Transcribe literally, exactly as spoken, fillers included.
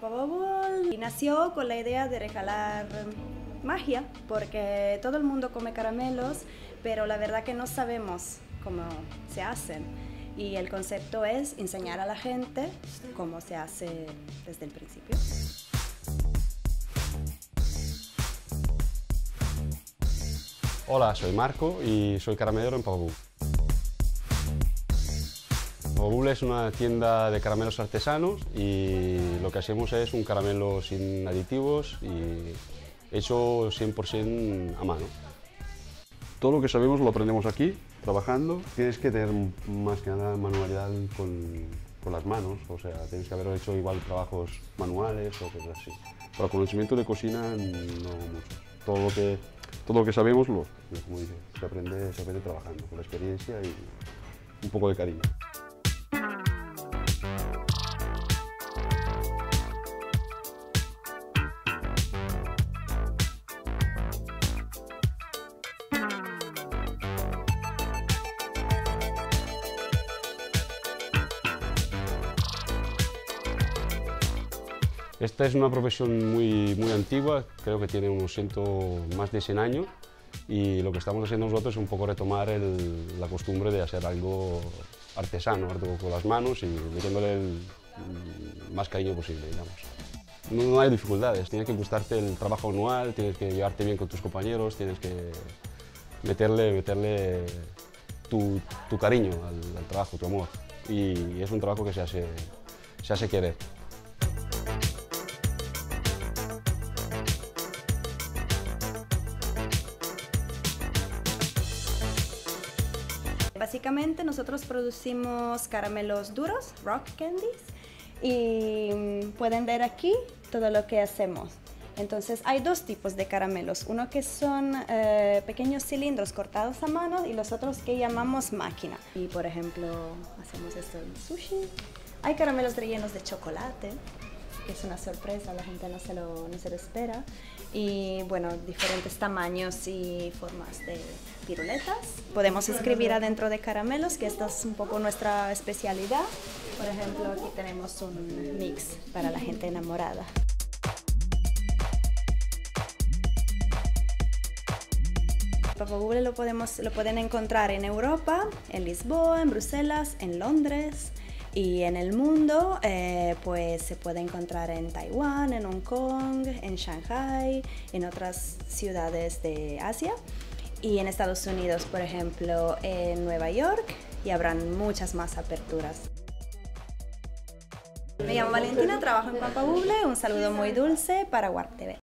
Papa Bubble y nació con la idea de regalar magia, porque todo el mundo come caramelos, pero la verdad que no sabemos cómo se hacen. Y el concepto es enseñar a la gente cómo se hace desde el principio. Hola, soy Marco y soy caramelero en Papa Bubble. Papa Bubble es una tienda de caramelos artesanos y lo que hacemos es un caramelo sin aditivos y hecho cien por cien a mano. Todo lo que sabemos lo aprendemos aquí, trabajando. Tienes que tener más que nada manualidad con, con las manos, o sea, tienes que haber hecho igual trabajos manuales o cosas así. Para conocimiento de cocina no mucho. Todo lo que, todo lo que sabemos, lo, como dice, se aprende, se aprende trabajando, con la experiencia y un poco de cariño. Esta es una profesión muy, muy antigua, creo que tiene unos ciento, más de cien años y lo que estamos haciendo nosotros es un poco retomar el, la costumbre de hacer algo artesano, algo con las manos y metiéndole el, el más cariño posible, digamos. No, no hay dificultades, tiene que gustarte el trabajo anual, tienes que llevarte bien con tus compañeros, tienes que meterle, meterle tu, tu cariño al, al trabajo, tu amor y es un trabajo que se hace, se hace querer. Básicamente nosotros producimos caramelos duros, rock candies, y pueden ver aquí todo lo que hacemos. Entonces hay dos tipos de caramelos, uno que son eh, pequeños cilindros cortados a mano y los otros que llamamos máquina. Y por ejemplo hacemos esto en sushi. Hay caramelos rellenos de chocolate, que es una sorpresa, la gente no se lo, no se lo espera. Y bueno, diferentes tamaños y formas de piruletas. Podemos escribir adentro de caramelos, que esta es un poco nuestra especialidad. Por ejemplo, aquí tenemos un mix para la gente enamorada. Papa Bubble lo, podemos, lo pueden encontrar en Europa, en Lisboa, en Bruselas, en Londres. Y en el mundo, eh, pues se puede encontrar en Taiwán, en Hong Kong, en Shanghai, en otras ciudades de Asia. Y en Estados Unidos, por ejemplo, en Nueva York, y habrán muchas más aperturas. Me llamo Valentina, trabajo en Papa Bubble. Un saludo muy dulce para Warp T V.